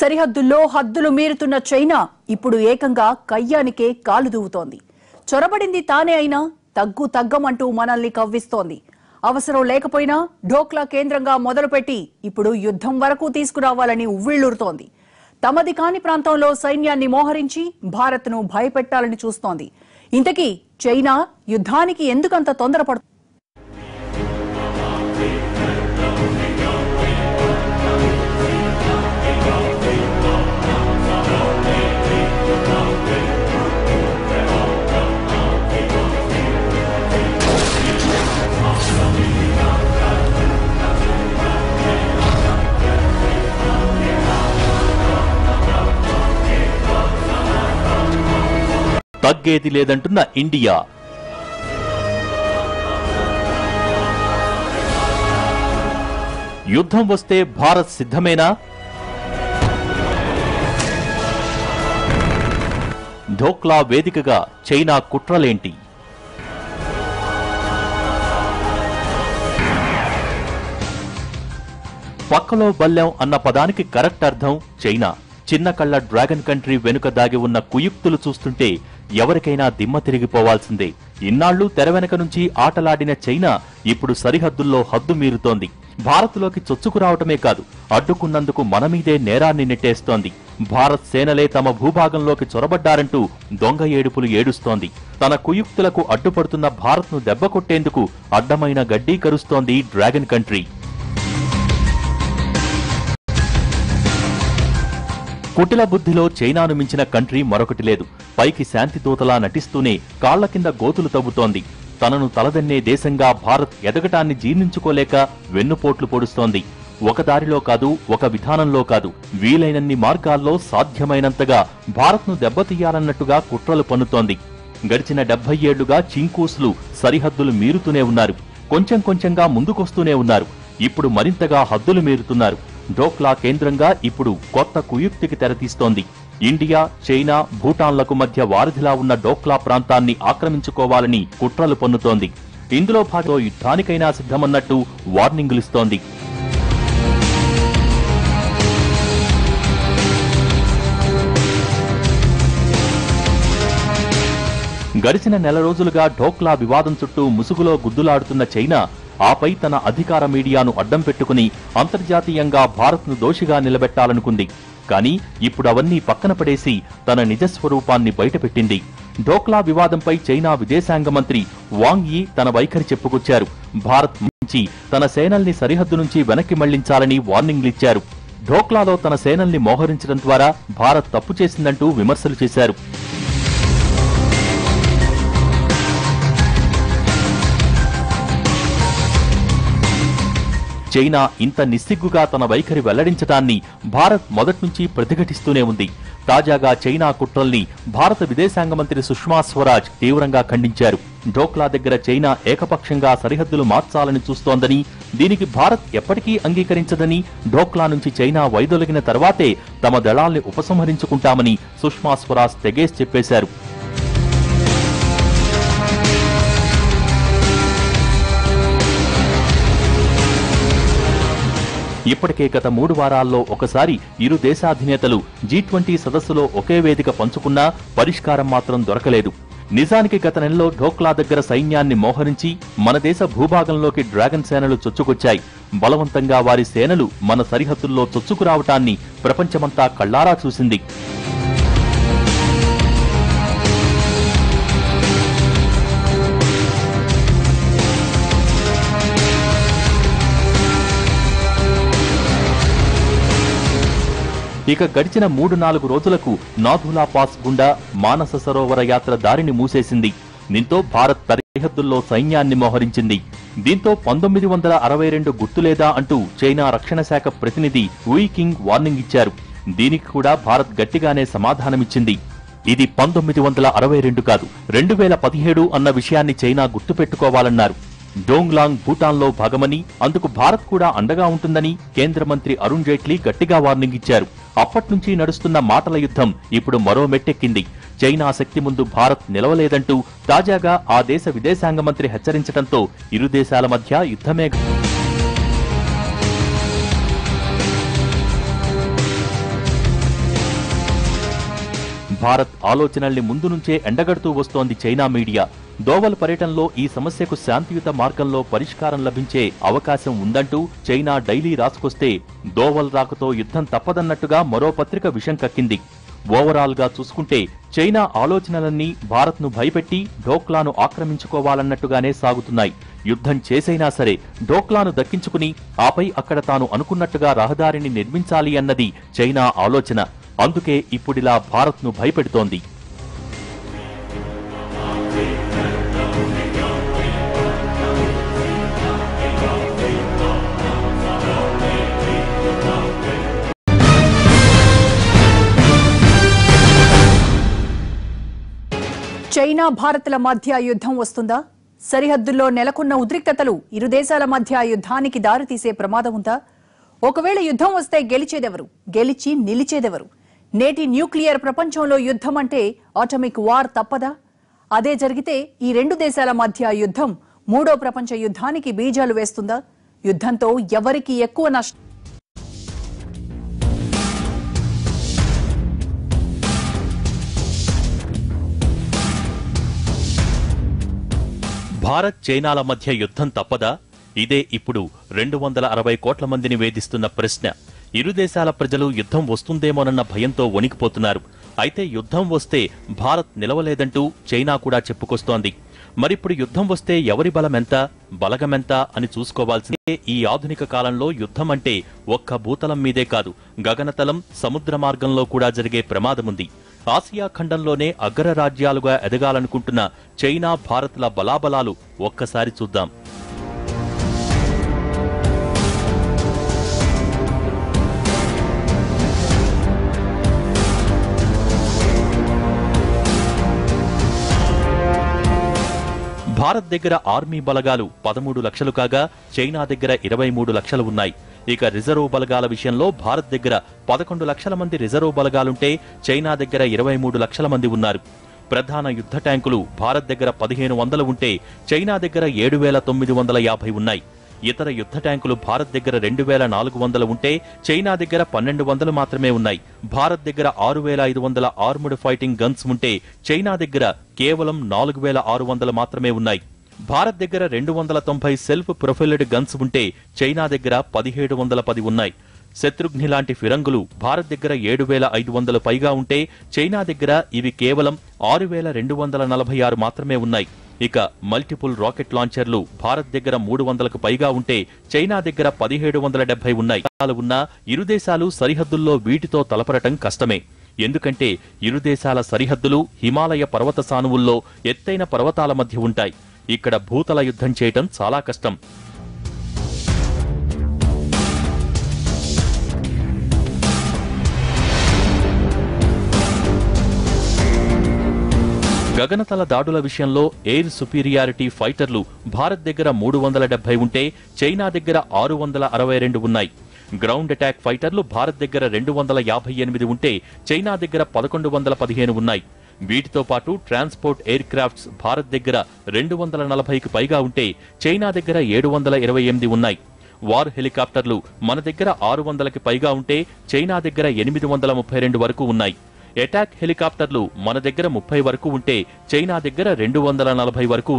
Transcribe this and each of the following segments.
సరిహద్దుల్లో హద్దులు మీరుతున్న చైనా ఇప్పుడు ఏకంగా కయ్యానికే కాలు దూవుతోంది. చొరబడింది తానే అయినా తగ్గమంటూ మనల్ని కవ్విస్తోంది. అవసరం లేకపోయినా ఢోక్లా కేంద్రంగా మొదలుపెట్టి ఇప్పుడు యుద్ధం వరకు తీసుకురావాలని ఉవ్విళ్లూరుతోంది. తమది కాని ప్రాంతంలో సైన్యాన్ని మోహరించి భారత్ను భయపెట్టాలని చూస్తోంది. ఇంతకీ చైనా యుద్ధానికి ఎందుకంత తొందరపడుతోంది? తగ్గేది లేదంటున్న ఇండియా. యుద్ధం వస్తే భారత్ సిద్ధమేనా? ఢోక్లా వేదికగా చైనా కుట్రలేంటి? పక్కలో బల్లెం అన్న పదానికి కరెక్ట్ అర్థం చైనా. చిన్న కళ్ల డ్రాగన్ కంట్రీ వెనుక దాగి ఉన్న కుయుక్తులు చూస్తుంటే ఎవరికైనా దిమ్మ తిరిగిపోవాల్సిందే. ఇన్నాళ్లు తెర వెనక నుంచి ఆటలాడిన చైనా ఇప్పుడు సరిహద్దుల్లో హద్దు మీరుతోంది. భారత్లోకి చొచ్చుకురావటమే కాదు, అడ్డుకున్నందుకు మనమీదే నేరాన్ని నెట్టేస్తోంది. భారత్ సేనలే తమ భూభాగంలోకి చొరబడ్డారంటూ దొంగ ఏడుపులు ఏడుస్తోంది. తన కుయుక్తులకు అడ్డుపడుతున్న భారత్ను దెబ్బకొట్టేందుకు అడ్డమైన గడ్డీ కరుస్తోంది డ్రాగన్ కంట్రీ. కుటిల బుద్ధిలో చైనాను మించిన కంట్రీ మరొకటి లేదు. పైకి శాంతి దూతలా నటిస్తూనే కాళ్ల కింద గోతులు తవ్వుతోంది. తనను తలదన్నే దేశంగా భారత్ ఎదగటాన్ని జీర్ణించుకోలేక వెన్నుపోట్లు పొడుస్తోంది. ఒక దారిలో కాదు, ఒక విధానంలో కాదు, వీలైనన్ని మార్గాల్లో సాధ్యమైనంతగా భారత్ను దెబ్బతీయాలన్నట్టుగా కుట్రలు పన్నుతోంది. గడిచిన 70 ఏళ్లుగా చింకూస్లు సరిహద్దులు మీరుతూనే ఉన్నారు. కొంచెం కొంచెంగా ముందుకొస్తూనే ఉన్నారు. ఇప్పుడు మరింతగా హద్దులు మీరుతున్నారు. ఢోక్లా కేంద్రంగా ఇప్పుడు కొత్త కుయుక్తికి తెరతీస్తోంది. ఇండియా, చైనా, భూటాన్లకు మధ్య వారధిలా ఉన్న ఢోక్లా ప్రాంతాన్ని ఆక్రమించుకోవాలని కుట్రలు పన్నుతోంది. ఇందులో భాగంగా యుద్ధానికైనా సిద్ధమన్నట్టు వార్నింగులిస్తోంది. గడిచిన నెల రోజులుగా ఢోక్లా వివాదం చుట్టూ ముసుగులో గుద్దులాడుతున్న చైనా ఆపై తన అధికార మీడియాను అడ్డం పెట్టుకుని అంతర్జాతీయంగా భారత్ను దోషిగా నిలబెట్టాలనుకుంది. కానీ ఇప్పుడు అవన్నీ పక్కన పడేసి తన నిజస్వరూపాన్ని బయటపెట్టింది. ఢోక్లా వివాదంపై చైనా విదేశాంగ మంత్రి వాంగ్ యీ తన వైఖరి చెప్పుకొచ్చారు. భారత్ నుంచి తన సేనల్ని సరిహద్దు నుంచి వెనక్కి మళ్లించాలని వార్నింగ్లిచ్చారు. ఢోక్లాలో తన సేనల్ని మోహరించడం ద్వారా భారత్ తప్పు చేసిందంటూ విమర్శలు చేశారు. చైనా ఇంత నిస్సిగ్గుగా తన వైఖరి వెల్లడించడాన్ని భారత్ మొదట్నుంచి ప్రతిఘటిస్తూనే ఉంది. తాజాగా చైనా కుట్రల్ని భారత విదేశాంగ మంత్రి సుష్మా స్వరాజ్ తీవ్రంగా ఖండించారు. ఢోక్లా దగ్గర చైనా ఏకపక్షంగా సరిహద్దులు మార్చాలని చూస్తోందని, దీనికి భారత్ ఎప్పటికీ అంగీకరించదని, ఢోక్లా నుంచి చైనా వైదొలిగిన తర్వాతే తమ దళాల్ని ఉపసంహరించుకుంటామని సుష్మా స్వరాజ్ తెగేసి చెప్పేశారు. ఇప్పటికే గత 3 వారాల్లో ఒకసారి ఇరు దేశాధినేతలు G20 సదస్సులో ఒకే వేదిక పంచుకున్నా పరిష్కారం మాత్రం దొరకలేదు. నిజానికి గత నెలలో ఢోక్లా దగ్గర సైన్యాన్ని మోహరించి మన దేశ భూభాగంలోకి డ్రాగన్ సేనలు చొచ్చుకొచ్చాయి. బలవంతంగా వారి సేనలు మన సరిహద్దుల్లో చొచ్చుకురావటాన్ని ప్రపంచమంతా కళ్లారా చూసింది. ఇక గడిచిన 3-4 రోజులకు నాథులా పాస్ గుండా మానస సరోవర యాత్ర దారిని మూసేసింది. దీంతో భారత్ సరిహద్దుల్లో సైన్యాన్ని మోహరించింది. దీంతో 1962 గుర్తులేదా అంటూ చైనా రక్షణ శాఖ ప్రతినిధి వుయ్ కింగ్ వార్నింగ్ ఇచ్చారు. దీనికి కూడా భారత్ గట్టిగానే సమాధానమిచ్చింది. ఇది 1962 కాదు, 2017 అన్న విషయాన్ని చైనా గుర్తుపెట్టుకోవాలన్నారు. డోంగ్లాంగ్ భూటాన్లో భాగమని, అందుకు భారత్ కూడా అండగా ఉంటుందని కేంద్ర మంత్రి అరుణ్ జైట్లీ గట్టిగా వార్నింగ్ ఇచ్చారు. అప్పట్నుంచి నడుస్తున్న మాటల యుద్ధం ఇప్పుడు మరో మెట్టెక్కింది. చైనా శక్తి ముందు భారత్ నిలవలేదంటూ తాజాగా ఆ దేశ విదేశాంగ మంత్రి హెచ్చరించడంతో ఇరు దేశాల మధ్య యుద్ధమే. భారత్ ఆలోచనల్ని ముందు నుంచే ఎండగడుతూ వస్తోంది చైనా మీడియా. దోవల్ పర్యటనలో ఈ సమస్యకు శాంతియుత మార్గంలో పరిష్కారం లభించే అవకాశం ఉందంటూ చైనా డైలీ రాసుకొస్తే దోవల్ రాకతో యుద్ధం తప్పదన్నట్టుగా మరో పత్రిక విషం కక్కింది. ఓవరాల్ గా చూసుకుంటే చైనా ఆలోచనలన్నీ భారత్ను భయపెట్టి డోక్లాను ఆక్రమించుకోవాలన్నట్టుగానే సాగుతున్నాయి. యుద్ధం చేసైనా సరే డోక్లాను దక్కించుకుని ఆపై అక్కడ తాను అనుకున్నట్టుగా రహదారిని నిర్మించాలి అన్నది చైనా ఆలోచన. అందుకే ఇప్పుడిలా భారత్ను భయపెడుతోంది. చైనా భారత్ల మధ్య యుద్ధం వస్తుందా? సరిహద్దుల్లో నెలకొన్న ఉద్రిక్తతలు ఇరు దేశాల మధ్య యుద్ధానికి దారితీసే ప్రమాదం ఉందా? ఒకవేళ యుద్ధం వస్తే గెలిచేదెవరు? గెలిచి నిలిచేదెవరు? నేటి న్యూక్లియర్ ప్రపంచంలో యుద్ధం అంటే ఆటమిక్ వార్ తప్పదా? అదే జరిగితే ఈ రెండు దేశాల మధ్య యుద్ధం మూడో ప్రపంచ యుద్ధానికి బీజాలు వేస్తుందా? యుద్ధంతో ఎవరికి ఎక్కువ నష్టం? భారత్ చైనాల మధ్య యుద్ధం తప్పదా? ఇదే ఇప్పుడు 260 కోట్ల మందిని వేధిస్తున్న ప్రశ్న. ఇరు దేశాల ప్రజలు యుద్ధం వస్తుందేమోనన్న భయంతో వణికిపోతున్నారు. అయితే యుద్ధం వస్తే భారత్ నిలవలేదంటూ చైనా కూడా చెప్పుకొస్తోంది. మరిప్పుడు యుద్ధం వస్తే ఎవరి బలమెంత, బలగమెంత అని చూసుకోవాల్సిందే. ఈ ఆధునిక కాలంలో యుద్ధం అంటే ఒక్క భూతలం మీదే కాదు, గగనతలం, సముద్ర మార్గంలో కూడా జరిగే ప్రమాదముంది. ఆసియా ఖండంలోనే అగ్రరాజ్యాలుగా ఎదగాలనుకుంటున్న చైనా భారత్ల బలాబలాలు ఒక్కసారి చూద్దాం. భారత్ దగ్గర ఆర్మీ బలగాలు 13 లక్షలు కాగా చైనా దగ్గర 23 లక్షలు ఉన్నాయి. ఇక రిజర్వ్ బలగాల విషయంలో భారత్ దగ్గర 11 లక్షల మంది రిజర్వ్ బలగాలుంటే చైనా దగ్గర 23 లక్షల మంది ఉన్నారు. ప్రధాన యుద్ధ ట్యాంకులు భారత్ దగ్గర 1500 ఉంటే చైనా దగ్గర 7950 ఉన్నాయి. ఇతర యుద్ధ ట్యాంకులు భారత్ దగ్గర 2400 ఉంటే చైనా దగ్గర 1200 మాత్రమే ఉన్నాయి. భారత్ దగ్గర 6500 ఆర్ముడ్ ఫైటింగ్ గన్స్ ఉంటే చైనా దగ్గర కేవలం 4600 మాత్రమే ఉన్నాయి. భారత్ దగ్గర 290 సెల్ఫ్ ప్రొఫైల్డ్ గన్స్ ఉంటే చైనా దగ్గర 1710 ఉన్నాయి. శత్రుఘ్ని లాంటి ఫిరంగులు భారత్ దగ్గర 7500 పైగా ఉంటే చైనా దగ్గర ఇవి కేవలం 6246 మాత్రమే ఉన్నాయి. ఇక మల్టిపుల్ రాకెట్ లాంచర్లు భారత్ దగ్గర 300కు పైగా ఉంటే చైనా దగ్గర 1770 ఉన్నాయి. ఉన్న ఇరు దేశాలు సరిహద్దుల్లో వీటితో తలపడటం కష్టమే. ఎందుకంటే ఇరు దేశాల సరిహద్దులు హిమాలయ పర్వత సానువుల్లో ఎత్తైన పర్వతాల మధ్య ఉంటాయి. ఇక్కడ భూతల యుద్ధం చేయటం చాలా కష్టం. గగనతల దాడుల విషయంలో ఎయిర్ సుపీరియారిటీ ఫైటర్లు భారత్ దగ్గర 370 ఉంటే చైనా దగ్గర 662 ఉన్నాయి. గ్రౌండ్ అటాక్ ఫైటర్లు భారత్ దగ్గర 258 ఉంటే చైనా దగ్గర 1115 ఉన్నాయి. వీటితో పాటు ట్రాన్స్పోర్ట్ ఎయిర్ క్రాఫ్ట్స్ భారత్ దగ్గర 240కి పైగా ఉంటే చైనా దగ్గర 728 ఉన్నాయి. వార్ హెలికాప్టర్లు మన దగ్గర 600కి పైగా ఉంటే చైనా దగ్గర 832 వరకు ఉన్నాయి. అటాక్ హెలికాప్టర్లు మన దగ్గర 30 వరకు ఉంటే చైనా దగ్గర 240 వరకు.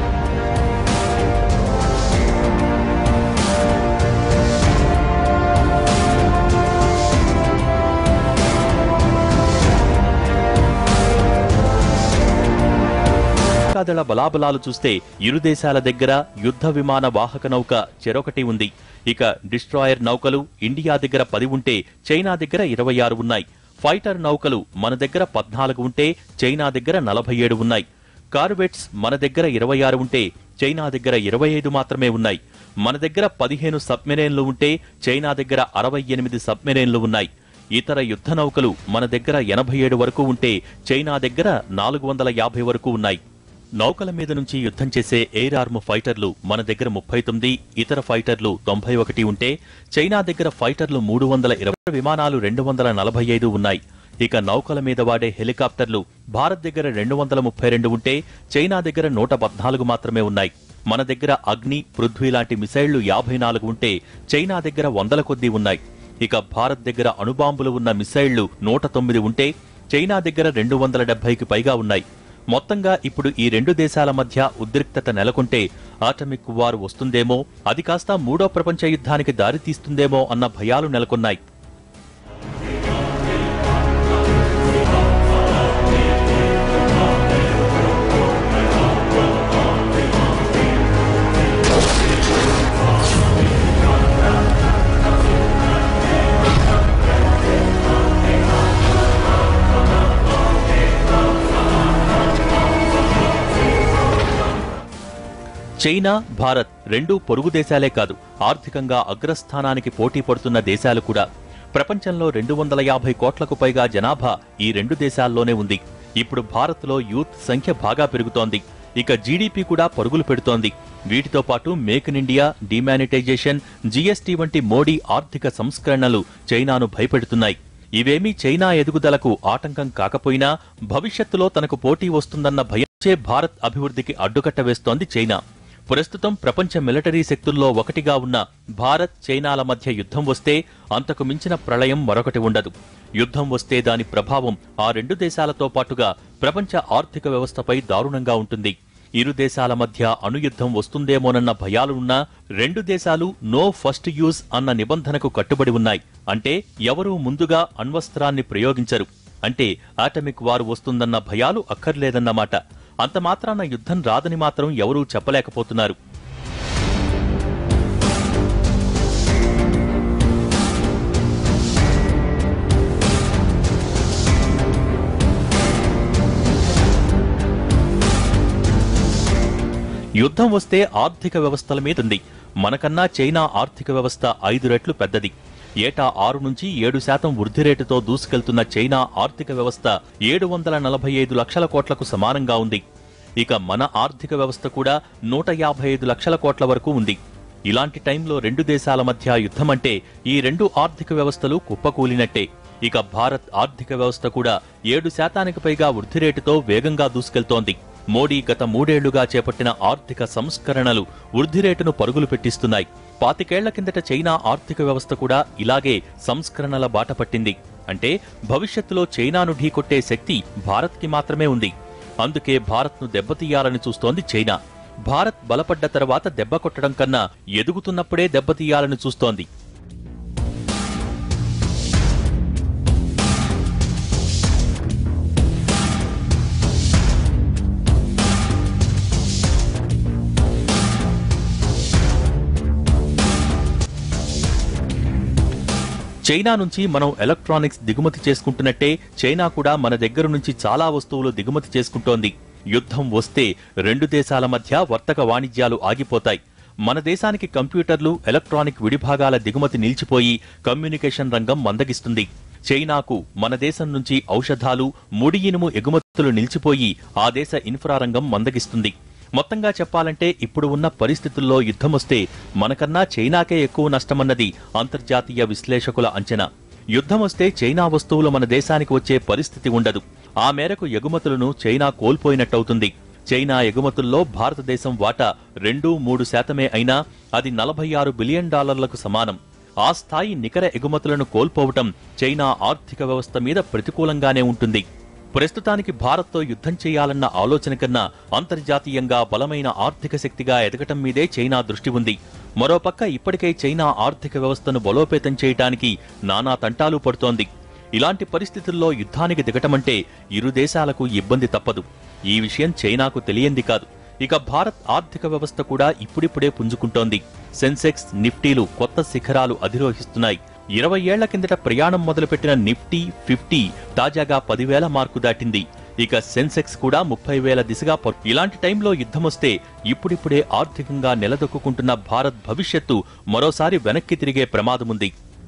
నౌకాదళ బలాబలాలు చూస్తే ఇరు దేశాల దగ్గర యుద్ధ విమాన వాహక నౌక చెరొకటి ఉంది. ఇక డిస్ట్రాయర్ నౌకలు ఇండియా దగ్గర 10 ఉంటే చైనా దగ్గర 26 ఉన్నాయి. ఫైటర్ నౌకలు మన దగ్గర 14 ఉంటే చైనా దగ్గర 47 ఉన్నాయి. కార్వెట్స్ మన దగ్గర 26 ఉంటే చైనా దగ్గర 25 మాత్రమే ఉన్నాయి. మన దగ్గర 15 సబ్మెరైన్లు ఉంటే చైనా దగ్గర 68 సబ్మెరైన్లు ఉన్నాయి. ఇతర యుద్ధ నౌకలు మన దగ్గర 87 వరకు ఉంటే చైనా దగ్గర 450 వరకు ఉన్నాయి. నౌకల మీద నుంచి యుద్ధం చేసే ఎయిర్ ఆర్మ్ ఫైటర్లు మన దగ్గర 39, ఇతర ఫైటర్లు 91 ఉంటే చైనా దగ్గర ఫైటర్లు 320, విమానాలు 245 ఉన్నాయి. ఇక నౌకల మీద వాడే హెలికాప్టర్లు భారత్ దగ్గర 232 ఉంటే చైనా దగ్గర 114 మాత్రమే ఉన్నాయి. మన దగ్గర అగ్ని, పృథ్వీ లాంటి మిసైళ్లు 54 ఉంటే చైనా దగ్గర 100 కొద్దీ ఉన్నాయి. ఇక భారత్ దగ్గర అణుబాంబులు ఉన్న మిసైళ్లు 109 ఉంటే చైనా దగ్గర 270కి పైగా ఉన్నాయి. మొత్తంగా ఇప్పుడు ఈ రెండు దేశాల మధ్య ఉద్రిక్తత నెలకొంటే ఆటమిక్ వార్ వస్తుందేమో, అది కాస్త మూడో ప్రపంచ యుద్ధానికి దారితీస్తుందేమో అన్న భయాలు నెలకొన్నాయి. చైనా, భారత్ రెండూ పొరుగు దేశాలే కాదు, ఆర్థికంగా అగ్రస్థానానికి పోటీ పడుతున్న దేశాలు కూడా. ప్రపంచంలో 250 కోట్లకు పైగా జనాభా ఈ రెండు దేశాల్లోనే ఉంది. ఇప్పుడు భారత్లో యూత్ సంఖ్య బాగా పెరుగుతోంది. ఇక జీడీపీ కూడా పరుగులు పెడుతోంది. వీటితో పాటు make in India, demonetisation, GST వంటి మోడీ ఆర్థిక సంస్కరణలు చైనాను భయపెడుతున్నాయి. ఇవేమీ చైనా ఎదుగుదలకు ఆటంకం కాకపోయినా భవిష్యత్తులో తనకు పోటీ వస్తుందన్న భయంచే భారత్ అభివృద్ధికి అడ్డుకట్ట వేస్తోంది చైనా. ప్రస్తుతం ప్రపంచ మిలిటరీ శక్తుల్లో ఒకటిగా ఉన్న భారత్, చైనాల మధ్య యుద్ధం వస్తే అంతకు మించిన ప్రళయం మరొకటి ఉండదు. యుద్ధం వస్తే దాని ప్రభావం ఆ రెండు దేశాలతో పాటుగా ప్రపంచ ఆర్థిక వ్యవస్థపై దారుణంగా ఉంటుంది. ఇరు దేశాల మధ్య అణుయుద్ధం వస్తుందేమోనన్న భయాలున్నా రెండు దేశాలు నో ఫస్ట్ యూజ్ అన్న నిబంధనకు కట్టుబడి ఉన్నాయి. అంటే ఎవరూ ముందుగా అణ్వస్త్రాన్ని ప్రయోగించరు. అంటే ఆటమిక్ వార్ వస్తుందన్న భయాలు అక్కర్లేదన్నమాట. అంత మాత్రాన యుద్ధం రాదని మాత్రం ఎవరూ చెప్పలేకపోతున్నారు. యుద్ధం వస్తే ఆర్థిక వ్యవస్థల మీదుంది. మనకన్నా చైనా ఆర్థిక వ్యవస్థ 5 రెట్లు పెద్దది. ఏటా 6 నుంచి 7% వృద్ధి రేటుతో దూసుకెళ్తున్న చైనా ఆర్థిక వ్యవస్థ 745 లక్షల కోట్లకు సమానంగా ఉంది. ఇక మన ఆర్థిక వ్యవస్థ కూడా 155 లక్షల కోట్ల వరకు ఉంది. ఇలాంటి టైంలో రెండు దేశాల మధ్య యుద్ధమంటే ఈ రెండు ఆర్థిక వ్యవస్థలు కుప్పకూలినట్టే. ఇక భారత్ ఆర్థిక వ్యవస్థ కూడా 7%కి పైగా వృద్ధి రేటుతో వేగంగా దూసుకెళ్తోంది. మోడీ గత 3 ఏళ్లుగా చేపట్టిన ఆర్థిక సంస్కరణలు వృద్ధి రేటును పరుగులు పెట్టిస్తున్నాయి. 25 ఏళ్ల కిందట చైనా ఆర్థిక వ్యవస్థ కూడా ఇలాగే సంస్కరణల బాట పట్టింది. అంటే భవిష్యత్తులో చైనాను ఢీకొట్టే శక్తి భారత్కి మాత్రమే ఉంది. అందుకే భారత్ను దెబ్బతీయాలని చూస్తోంది చైనా. భారత్ బలపడ్డ తర్వాత దెబ్బ కొట్టడం కన్నా ఎదుగుతున్నప్పుడే దెబ్బతీయాలని చూస్తోంది. చైనా నుంచి మనం ఎలక్ట్రానిక్స్ దిగుమతి చేసుకుంటున్నట్టే చైనా కూడా మన దగ్గర నుంచి చాలా వస్తువులు దిగుమతి చేసుకుంటోంది. యుద్ధం వస్తే రెండు దేశాల మధ్య వర్తక వాణిజ్యాలు ఆగిపోతాయి. మన దేశానికి కంప్యూటర్లు, ఎలక్ట్రానిక్ విడిభాగాల దిగుమతి నిలిచిపోయి కమ్యూనికేషన్ రంగం మందగిస్తుంది. చైనాకు మన దేశం నుంచి ఔషధాలు, ముడి ఇనుము ఎగుమతులు నిలిచిపోయి ఆ దేశ ఇన్ఫ్రా రంగం మందగిస్తుంది. మొత్తంగా చెప్పాలంటే ఇప్పుడు ఉన్న పరిస్థితుల్లో యుద్ధమొస్తే మనకన్నా చైనాకే ఎక్కువ నష్టమన్నది అంతర్జాతీయ విశ్లేషకుల అంచనా. యుద్ధమొస్తే చైనా వస్తువులు మన దేశానికి వచ్చే పరిస్థితి ఉండదు. ఆ మేరకు ఎగుమతులను చైనా కోల్పోయినట్టవుతుంది. చైనా ఎగుమతుల్లో భారతదేశం వాటా 2-3% అయినా అది $46 బిలియన్ సమానం. ఆ స్థాయి నికర ఎగుమతులను కోల్పోవటం చైనా ఆర్థిక వ్యవస్థ మీద ప్రతికూలంగానే ఉంటుంది. ప్రస్తుతానికి భారత్తో యుద్ధం చేయాలన్న ఆలోచన కన్నా అంతర్జాతీయంగా బలమైన ఆర్థిక శక్తిగా ఎదగటం మీదే చైనా దృష్టి ఉంది. మరోపక్క ఇప్పటికే చైనా ఆర్థిక వ్యవస్థను బలోపేతం చేయటానికి నానా తంటాలు పడుతోంది. ఇలాంటి పరిస్థితుల్లో యుద్ధానికి దిగటమంటే ఇరు దేశాలకు ఇబ్బంది తప్పదు. ఈ విషయం చైనాకు తెలియంది కాదు. ఇక భారత్ ఆర్థిక వ్యవస్థ కూడా ఇప్పుడిప్పుడే పుంజుకుంటోంది. సెన్సెక్స్, నిఫ్టీలు కొత్త శిఖరాలు అధిరోహిస్తున్నాయి. 20 ఏళ్ల కిందట ప్రయాణం మొదలుపెట్టిన నిఫ్టీ 50 తాజాగా 10,000 మార్కు దాటింది. ఇక సెన్సెక్స్ కూడా 30,000 దిశగా ఇలాంటి టైంలో యుద్ధమొస్తే ఇప్పుడిప్పుడే ఆర్థికంగా నిలదొక్కుంటున్న భారత్ భవిష్యత్తు మరోసారి వెనక్కి తిరిగే ప్రమాదముంది.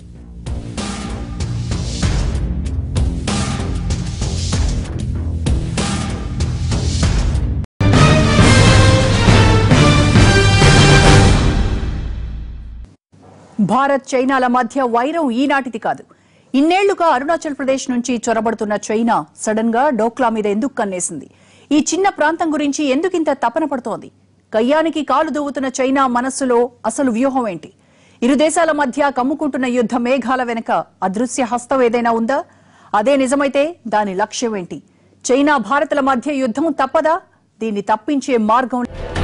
భారత్, చైనాల మధ్య వైరం ఈనాటిది కాదు. ఇన్నేళ్లుగా అరుణాచల్ ప్రదేశ్ నుంచి చొరబడుతున్న చైనా సడన్ గా డోక్లా మీద ఎందుకు కన్నేసింది? ఈ చిన్న ప్రాంతం గురించి ఎందుకింత తపన పడుతోంది? కయ్యానికి కాలు దూవుతున్న చైనా మనస్సులో అసలు వ్యూహం ఏంటి? ఇరు దేశాల మధ్య కమ్ముకుంటున్న యుద్ధ మేఘాల వెనుక అదృశ్య హస్తం ఏదైనా ఉందా? అదే నిజమైతే దాని లక్ష్యం ఏంటి? చైనా భారత్ల మధ్య యుద్ధం తప్పదా? దీన్ని తప్పించే మార్గం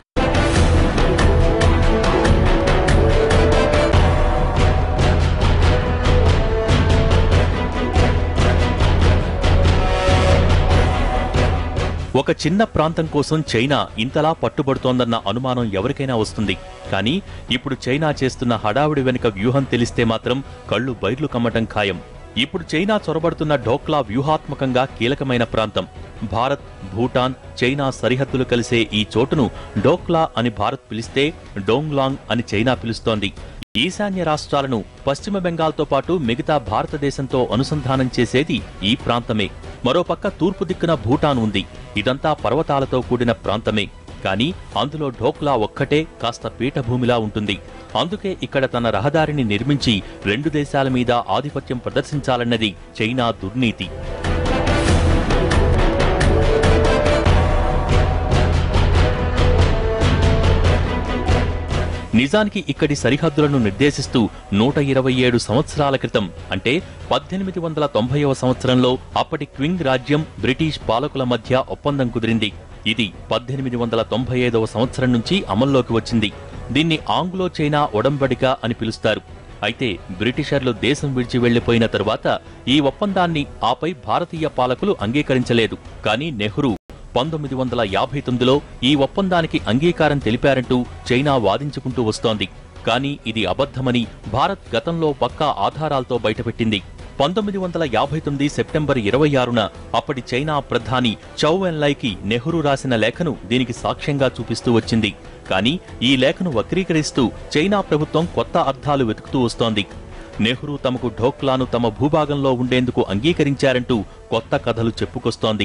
ఒక చిన్న ప్రాంతం కోసం చైనా ఇంతలా పట్టుబడుతోందన్న అనుమానం ఎవరికైనా వస్తుంది. కానీ ఇప్పుడు చైనా చేస్తున్న హడావుడి వెనుక వ్యూహం తెలిస్తే మాత్రం కళ్ళు బైర్లు కమ్మటం ఖాయం. ఇప్పుడు చైనా చొరబడుతున్న ఢోక్లా వ్యూహాత్మకంగా కీలకమైన ప్రాంతం. భారత్, భూటాన్, చైనా సరిహద్దులు కలిసే ఈ చోటును ఢోక్లా అని భారత్ పిలిస్తే డోంగ్లాంగ్ అని చైనా పిలుస్తోంది. ఈశాన్య రాష్ట్రాలను పశ్చిమ బెంగాల్తో పాటు మిగతా భారతదేశంతో అనుసంధానం చేసేది ఈ ప్రాంతమే. మరోపక్క తూర్పు దిక్కున భూటాన్ ఉంది. ఇదంతా పర్వతాలతో కూడిన ప్రాంతమే. కానీ అందులో ఢోక్లా ఒక్కటే కాస్త పీఠభూమిలా ఉంటుంది. అందుకే ఇక్కడ తన రహదారిని నిర్మించి రెండు దేశాల మీద ఆధిపత్యం ప్రదర్శించాలన్నది చైనా దుర్నీతి. నిజానికి ఇక్కడి సరిహద్దులను నిర్దేశిస్తూ 127 సంవత్సరాల క్రితం అంటే 1890వ సంవత్సరంలో అప్పటి క్వింగ్ రాజ్యం బ్రిటిష్ పాలకుల మధ్య ఒప్పందం కుదిరింది. ఇది 1895వ సంవత్సరం నుంచి అమల్లోకి వచ్చింది. దీన్ని ఆంగ్లో చైనా ఒడంబడిక అని పిలుస్తారు. అయితే బ్రిటిషర్లు దేశం విడిచి వెళ్లిపోయిన తరువాత ఈ ఒప్పందాన్ని ఆపై భారతీయ పాలకులు అంగీకరించలేదు. కానీ నెహ్రూ 1959లో ఈ ఒప్పందానికి అంగీకారం తెలిపారంటూ చైనా వాదించుకుంటూ వస్తోంది. కానీ ఇది అబద్ధమని భారత్ గతంలో పక్కా ఆధారాలతో బయటపెట్టింది. 1959 సెప్టెంబర్ 26న అప్పటి చైనా ప్రధాని చౌ ఎన్లైకి నెహ్రూ రాసిన లేఖను దీనికి సాక్ష్యంగా చూపిస్తూ వచ్చింది. కానీ ఈ లేఖను వక్రీకరిస్తూ చైనా ప్రభుత్వం కొత్త అర్థాలు వెతుకుతూ వస్తోంది. నెహ్రూ తమకు ఢోక్లాను తమ భూభాగంలో ఉండేందుకు అంగీకరించారంటూ కొత్త కథలు చెప్పుకొస్తోంది.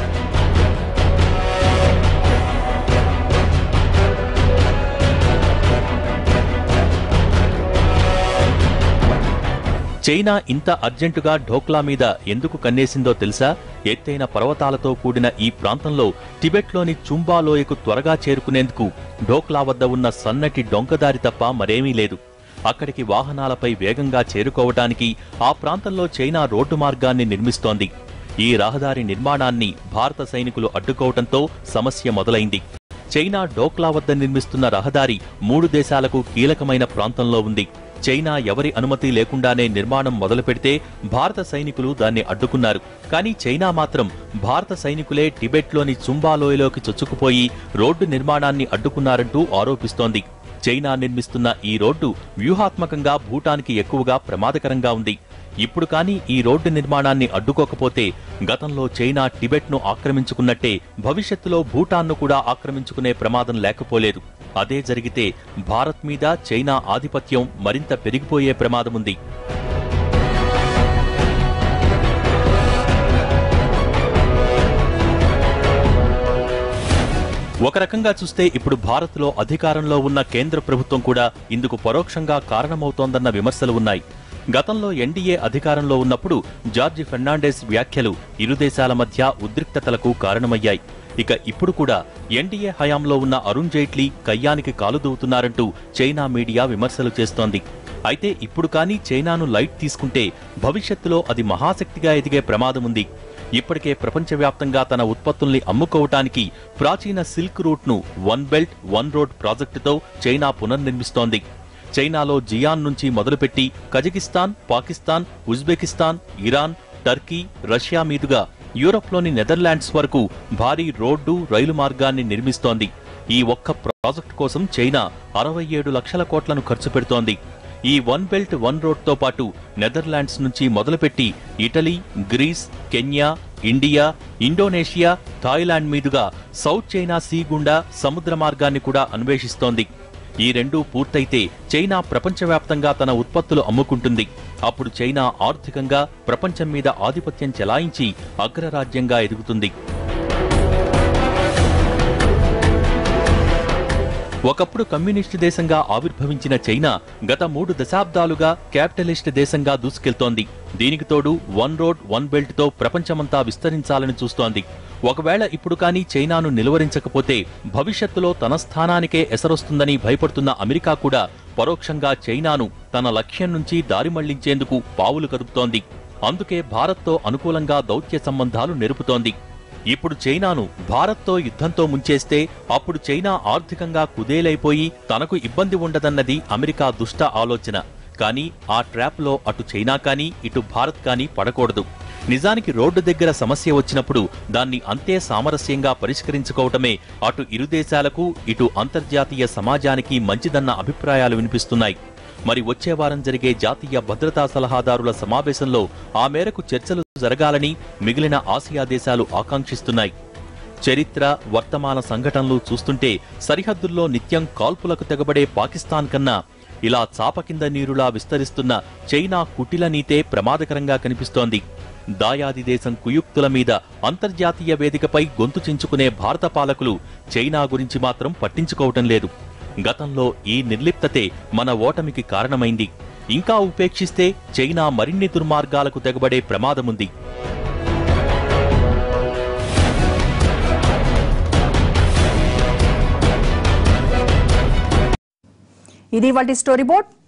చైనా ఇంత అర్జెంటుగా ఢోక్లా మీద ఎందుకు కన్నేసిందో తెలుసా? ఎత్తైన పర్వతాలతో కూడిన ఈ ప్రాంతంలో టిబెట్లోని చుంబా లోయకు త్వరగా చేరుకునేందుకు ఢోక్లా వద్ద ఉన్న సన్నటి డొంకదారి తప్ప మరేమీ లేదు. అక్కడికి వాహనాలపై వేగంగా చేరుకోవటానికి ఆ ప్రాంతంలో చైనా రోడ్డు మార్గాన్ని నిర్మిస్తోంది. ఈ రహదారి నిర్మాణాన్ని భారత సైనికులు అడ్డుకోవటంతో సమస్య మొదలైంది. చైనా ఢోక్లా వద్ద నిర్మిస్తున్న రహదారి 3 దేశాలకు కీలకమైన ప్రాంతంలో ఉంది. చైనా ఎవరి అనుమతి లేకుండానే నిర్మాణం మొదలుపెడితే భారత సైనికులు దాన్ని అడ్డుకున్నారు. కానీ చైనా మాత్రం భారత సైనికులే టిబెట్లోని చుంబా లోయలోకి చొచ్చుకుపోయి రోడ్డు నిర్మాణాన్ని అడ్డుకున్నారంటూ ఆరోపిస్తోంది. చైనా నిర్మిస్తున్న ఈ రోడ్డు వ్యూహాత్మకంగా భూటాన్కి ఎక్కువగా ప్రమాదకరంగా ఉంది. ఇప్పుడు కానీ ఈ రోడ్డు నిర్మాణాన్ని అడ్డుకోకపోతే గతంలో చైనా టిబెట్ను ఆక్రమించుకున్నట్టే భవిష్యత్తులో భూటాన్ను కూడా ఆక్రమించుకునే ప్రమాదం లేకపోలేదు. అదే జరిగితే భారత్ మీద చైనా ఆధిపత్యం మరింత పెరిగిపోయే ప్రమాదముంది. ఒక రకంగా చూస్తే ఇప్పుడు భారత్లో అధికారంలో ఉన్న కేంద్ర ప్రభుత్వం కూడా ఇందుకు పరోక్షంగా కారణమవుతోందన్న విమర్శలు ఉన్నాయి. గతంలో ఎన్డీఏ అధికారంలో ఉన్నప్పుడు జార్జి ఫెర్నాండెస్ వ్యాఖ్యలు ఇరు దేశాల మధ్య ఉద్రిక్తతలకు కారణమయ్యాయి. ఇక ఇప్పుడు కూడా ఎన్డీఏ హయాంలో ఉన్న అరుణ్ జైట్లీ కయ్యానికి కాలుదూవుతున్నారంటూ చైనా మీడియా విమర్శలు చేస్తోంది. అయితే ఇప్పుడు కానీ చైనాను లైట్ తీసుకుంటే భవిష్యత్తులో అది మహాశక్తిగా ఎదిగే ప్రమాదముంది. ఇప్పటికే ప్రపంచవ్యాప్తంగా తన ఉత్పత్తుల్ని అమ్ముకోవటానికి ప్రాచీన సిల్క్ రూట్ను వన్ బెల్ట్ వన్ రోడ్ ప్రాజెక్టుతో చైనా పునర్నిర్మిస్తోంది. చైనాలో జియాన్ నుంచి మొదలుపెట్టి Kazakhstan, Pakistan, Uzbekistan, Iran, Turkey, Russia మీదుగా యూరప్లోని నెదర్లాండ్స్ వరకు భారీ రోడ్డు, రైలు మార్గాన్ని నిర్మిస్తోంది. ఈ ఒక్క ప్రాజెక్టు కోసం చైనా 67 లక్షల కోట్లను ఖర్చు పెడుతోంది. ఈ వన్ బెల్ట్ వన్ రోడ్తో పాటు నెదర్లాండ్స్ నుంచి మొదలుపెట్టి Italy, Greece, Kenya, India, Indonesia, Thailand మీదుగా సౌత్ చైనా సీ గుండా సముద్ర మార్గాన్ని కూడా అన్వేషిస్తోంది. ఈ రెండూ పూర్తయితే చైనా ప్రపంచవ్యాప్తంగా తన ఉత్పత్తులు అమ్ముకుంటుంది. అప్పుడు చైనా ఆర్థికంగా ప్రపంచం మీద ఆధిపత్యం చెలాయించి అగ్రరాజ్యంగా ఎదుగుతుంది. ఒకప్పుడు కమ్యూనిస్టు దేశంగా ఆవిర్భవించిన చైనా గత 3 దశాబ్దాలుగా క్యాపిటలిస్ట్ దేశంగా దూసుకెళ్తోంది. దీనికి తోడు వన్ రోడ్ వన్ బెల్ట్ తో ప్రపంచమంతా విస్తరించాలని చూస్తోంది. ఒకవేళ ఇప్పుడు కానీ చైనాను నిలువరించకపోతే భవిష్యత్తులో తన స్థానానికే ఎసరొస్తుందని భయపడుతున్న అమెరికా కూడా పరోక్షంగా చైనాను తన లక్ష్యం నుంచి దారి మళ్లించేందుకు పావులు కదుపుతోంది. అందుకే భారత్తో అనుకూలంగా దౌత్య సంబంధాలు నెరుపుతోంది. ఇప్పుడు చైనాను భారత్తో యుద్ధంతో ముంచేస్తే అప్పుడు చైనా ఆర్థికంగా కుదేలైపోయి తనకు ఇబ్బంది ఉండదన్నది అమెరికా దుష్ట ఆలోచన. కానీ ఆ ట్రాప్లో అటు చైనా కానీ ఇటు భారత్ కానీ పడకూడదు. నిజానికి రోడ్డు దగ్గర సమస్య వచ్చినప్పుడు దాన్ని అంతే సామరస్యంగా పరిష్కరించుకోవటమే అటు ఇరు దేశాలకు ఇటు అంతర్జాతీయ సమాజానికి మంచిదన్న అభిప్రాయాలు వినిపిస్తున్నాయి. మరి వచ్చే వారం జరిగే జాతీయ భద్రతా సలహాదారుల సమావేశంలో ఆ మేరకు చర్చలు జరగాలని మిగిలిన ఆసియా దేశాలు ఆకాంక్షిస్తున్నాయి. చరిత్ర, వర్తమాన సంఘటనలు చూస్తుంటే సరిహద్దుల్లో నిత్యం కాల్పులకు తెగబడే పాకిస్తాన్ కన్నా ఇలా చాప కింద నీరులా విస్తరిస్తున్న చైనా కుటిల నీతే ప్రమాదకరంగా కనిపిస్తోంది. దాయాది దేశం కుయుక్తుల మీద అంతర్జాతీయ వేదికపై గొంతు చించుకునే భారత పాలకులు చైనా గురించి మాత్రం పట్టించుకోవటం లేదు. గతంలో ఈ నిర్లిప్తతే మన ఓటమికి కారణమైంది. ఇంకా ఉపేక్షిస్తే చైనా మరిన్ని దుర్మార్గాలకు తెగబడే ప్రమాదముంది. ఇది వాటి స్టోరీ బోర్డ్.